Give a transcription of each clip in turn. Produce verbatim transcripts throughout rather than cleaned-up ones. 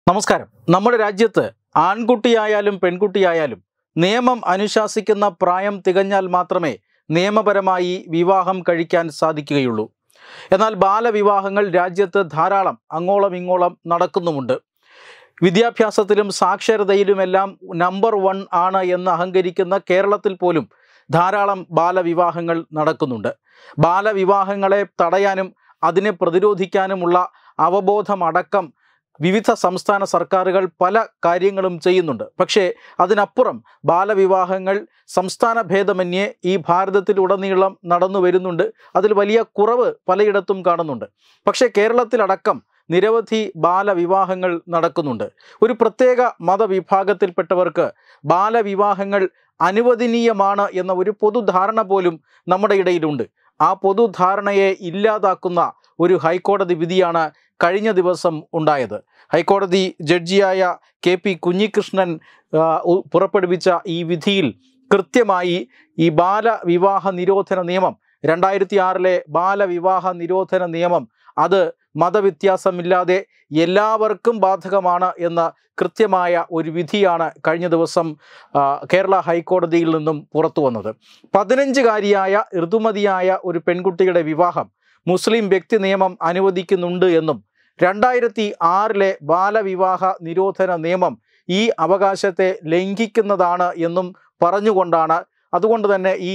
നമസ്കാരം. നമ്മുടെ രാജ്യത്ത് ആൺകുട്ടിയായാലും പെൺകുട്ടിയായാലും നിയമം അനുശാസിക്കുന്ന പ്രായം തികഞ്ഞാൽ മാത്രമേ നിയമപരമായി വിവാഹം കഴിക്കാൻ സാധിക്കുകയുള്ളൂ. എന്നാൽ ബാലവിവാഹങ്ങൾ രാജ്യത്ത് ധാരാളം അങ്ങോളം ഇങ്ങോളം നടക്കുന്നുമുണ്ട്. വിദ്യാഭ്യാസത്തിലും സാക്ഷരതയിലുമെല്ലാം നമ്പർ വൺ ആണ് എന്ന് അഹങ്കരിക്കുന്ന കേരളത്തിൽ പോലും ധാരാളം ബാലവിവാഹങ്ങൾ നടക്കുന്നുണ്ട്. ബാലവിവാഹങ്ങളെ തടയാനും അതിനെ പ്രതിരോധിക്കാനുമുള്ള അവബോധമടക്കം വിവിധ സംസ്ഥാന സർക്കാരുകൾ പല കാര്യങ്ങളും ചെയ്യുന്നുണ്ട്. പക്ഷേ അതിനപ്പുറം ബാലവിവാഹങ്ങൾ സംസ്ഥാന ഭേദമന്യേ ഈ ഭാരതത്തിലുടനീളം നടന്നു വരുന്നുണ്ട്. അതിൽ വലിയ കുറവ് പലയിടത്തും കാണുന്നുണ്ട്. പക്ഷേ കേരളത്തിലടക്കം നിരവധി ബാലവിവാഹങ്ങൾ നടക്കുന്നുണ്ട്. ഒരു പ്രത്യേക മതവിഭാഗത്തിൽപ്പെട്ടവർക്ക് ബാലവിവാഹങ്ങൾ അനുവദനീയമാണ് എന്ന ഒരു പൊതുധാരണ പോലും നമ്മുടെ ഇടയിലുണ്ട്. ആ പൊതുധാരണയെ ഇല്ലാതാക്കുന്ന ഒരു ഹൈക്കോടതി വിധിയാണ് കഴിഞ്ഞ ദിവസം ഉണ്ടായത്. ഹൈക്കോടതി ജഡ്ജിയായ കെ പി കുഞ്ഞികൃഷ്ണൻ പുറപ്പെടുവിച്ച ഈ വിധിയിൽ കൃത്യമായി ഈ ബാലവിവാഹ നിരോധന നിയമം, രണ്ടായിരത്തി ആറിലെ ബാലവിവാഹ നിരോധന നിയമം, അത് മതവ്യത്യാസമില്ലാതെ എല്ലാവർക്കും ബാധകമാണ് എന്ന കൃത്യമായ ഒരു വിധിയാണ് കഴിഞ്ഞ ദിവസം കേരള ഹൈക്കോടതിയിൽ നിന്നും പുറത്തു വന്നത്. പതിനഞ്ചുകാരിയായ ഋതുമതിയായ ഒരു പെൺകുട്ടിയുടെ വിവാഹം മുസ്ലിം വ്യക്തി നിയമം അനുവദിക്കുന്നുണ്ട് എന്നും രണ്ടായിരത്തി ആറിലെ ബാലവിവാഹ നിരോധന നിയമം ഈ അവകാശത്തെ ലംഘിക്കുന്നതാണ് എന്നും പറഞ്ഞുകൊണ്ടാണ്, അതുകൊണ്ട് തന്നെ ഈ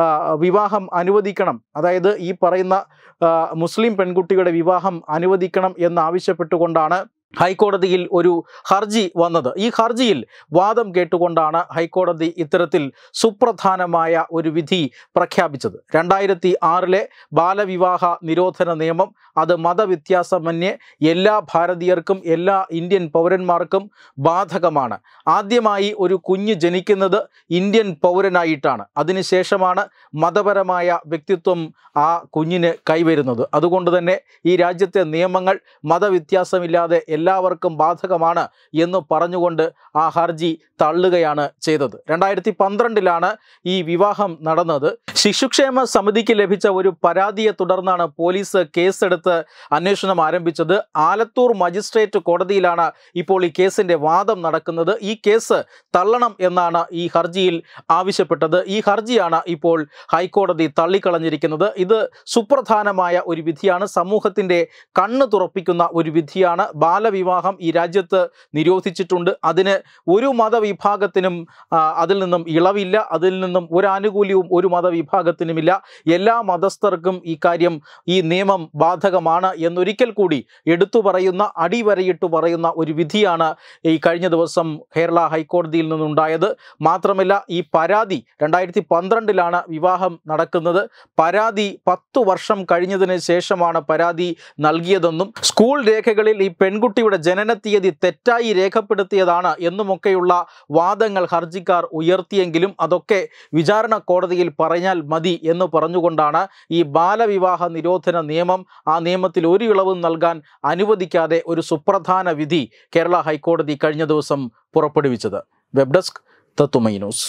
വിവാഹം അനുവദിക്കണം, അതായത് ഈ പറയുന്ന മുസ്ലിം പെൺകുട്ടിയുടെ വിവാഹം അനുവദിക്കണം എന്നാവശ്യപ്പെട്ടുകൊണ്ടാണ് ഹൈക്കോടതിയിൽ ഒരു ഹർജി വന്നത്. ഈ ഹർജിയിൽ വാദം കേട്ടുകൊണ്ടാണ് ഹൈക്കോടതി ഇത്തരത്തിൽ സുപ്രധാനമായ ഒരു വിധി പ്രഖ്യാപിച്ചത്. രണ്ടായിരത്തി ആറിലെ ബാലവിവാഹ നിരോധന നിയമം അത് മതവ്യത്യാസമന്യേ എല്ലാ ഭാരതീയർക്കും എല്ലാ ഇന്ത്യൻ പൗരന്മാർക്കും ബാധകമാണ്. ആദ്യമായി ഒരു കുഞ്ഞ് ജനിക്കുന്നത് ഇന്ത്യൻ പൗരനായിട്ടാണ്. അതിനുശേഷമാണ് മതപരമായ വ്യക്തിത്വം ആ കുഞ്ഞിന് കൈവരുന്നത്. അതുകൊണ്ട് തന്നെ ഈ രാജ്യത്തെ നിയമങ്ങൾ മതവ്യത്യാസമില്ലാതെ എല്ലാവർക്കും ബാധകമാണ് എന്ന് പറഞ്ഞുകൊണ്ട് ആ ഹർജി തള്ളുകയാണ് ചെയ്തത്. രണ്ടായിരത്തി പന്ത്രണ്ടിലാണ് ഈ വിവാഹം നടന്നത്. ശിശുക്ഷേമ സമിതിക്ക് ലഭിച്ച ഒരു പരാതിയെ തുടർന്നാണ് പോലീസ് കേസെടുത്ത് അന്വേഷണം ആരംഭിച്ചത്. ആലത്തൂർ മജിസ്ട്രേറ്റ് കോടതിയിലാണ് ഇപ്പോൾ ഈ കേസിൻ്റെ വാദം നടക്കുന്നത്. ഈ കേസ് തള്ളണം എന്നാണ് ഈ ഹർജിയിൽ ആവശ്യപ്പെട്ടത്. ഈ ഹർജിയാണ് ഇപ്പോൾ ഹൈക്കോടതി തള്ളിക്കളഞ്ഞിരിക്കുന്നത്. ഇത് സുപ്രധാനമായ ഒരു വിധിയാണ്, സമൂഹത്തിൻ്റെ കണ്ണ് തുറപ്പിക്കുന്ന ഒരു വിധിയാണ്. ബാലവിവാഹം ഈ രാജ്യത്ത് നിരോധിച്ചിട്ടുണ്ട്. അതിന് ഒരു മതവിഭാഗത്തിനും അതിൽ നിന്നും ഇളവില്ല, അതിൽ നിന്നും ഒരു ആനുകൂല്യവും ഒരു മതവിഭാഗത്തിനുമില്ല. എല്ലാ മതസ്ഥർക്കും ഈ കാര്യം, ഈ നിയമം ബാധകമാണ് എന്നൊരിക്കൽ കൂടി എടുത്തു പറയുന്ന, അടിവരയിട്ട് പറയുന്ന ഒരു വിധിയാണ് ഈ കഴിഞ്ഞ ദിവസം കേരള ഹൈക്കോടതിയിൽ നിന്നുണ്ടായത്. മാത്രമല്ല, ഈ പരാതി രണ്ടായിരത്തി പന്ത്രണ്ടിലാണ് വിവാഹം നടക്കുന്നത്. പരാതി പത്തു വർഷം കഴിഞ്ഞതിന് ശേഷമാണ് പരാതി നൽകിയതെന്നും സ്കൂൾ രേഖകളിൽ ഈ പെൺകുട്ടിയുടെ ജനന തീയതി തെറ്റായി രേഖപ്പെടുത്തിയതാണ് എന്നുമൊക്കെയുള്ള വാദങ്ങൾ ഹർജിക്കാർ ഉയർത്തിയെങ്കിലും അതൊക്കെ വിചാരണ കോടതിയിൽ പറഞ്ഞാൽ മതി എന്ന് പറഞ്ഞുകൊണ്ടാണ് ഈ ബാലവിവാഹ നിരോധന നിയമം, ആ നിയമത്തിൽ ഒരു ഇളവും നൽകാൻ അനുവദിക്കാതെ ഒരു സുപ്രധാന വിധി കേരള ഹൈക്കോടതി കഴിഞ്ഞ ദിവസം പുറപ്പെടുവിച്ചത്. വെബ് ഡെസ്ക് തത്തുമൈ news.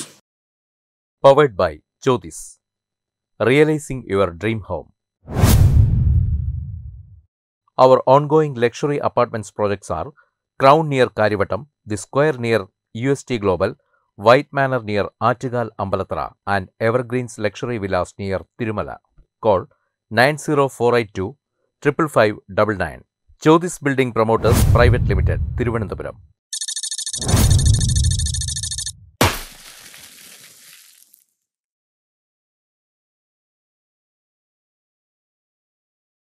Powered by Jyotis. Realizing your dream home. Our ongoing luxury apartments projects are Crown near Karivattam, The Square near U S T Global, White Manor near Aattugal Ambalathara, and Evergreens Luxury Villas near Tirumala. Call nine zero four eight two five five five nine nine. Jyotis Building Promoters Private Limited, Thiruvananthapuram.